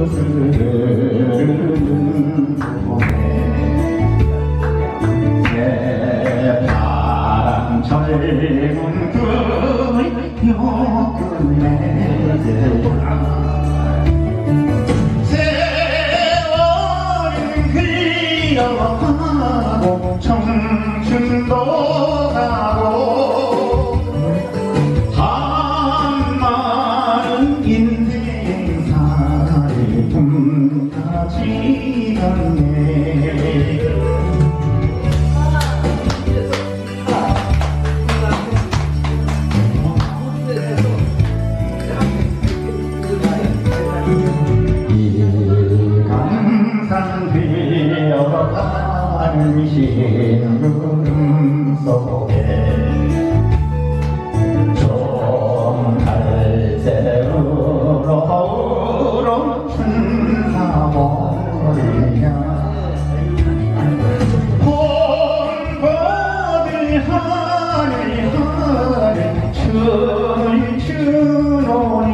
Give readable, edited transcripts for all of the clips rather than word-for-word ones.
흐르는 봄에 새파란 젊은 꿈을 엮어내자 세월은 흘러가고 청춘도 가고 한마른 인생사를 품다지않네 되어가는 신음 속에 좀 갈새우로 춘사머리냐 봄버들 하늘 춤을 추노니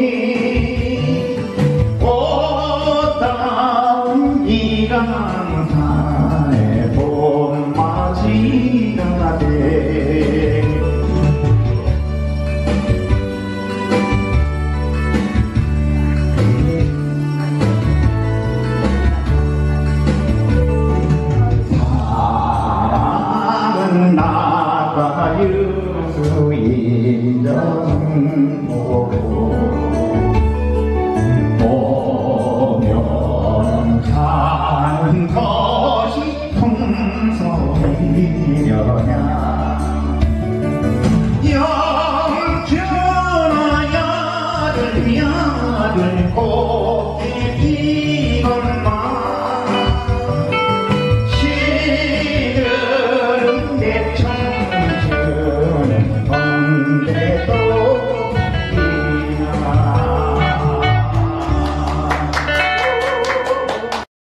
꽃다운 이 강산에 봄맞이가 돼 사랑은 낙화유수 인정보고 오면 가는 것이 풍속이려냐 영준아 야들 야들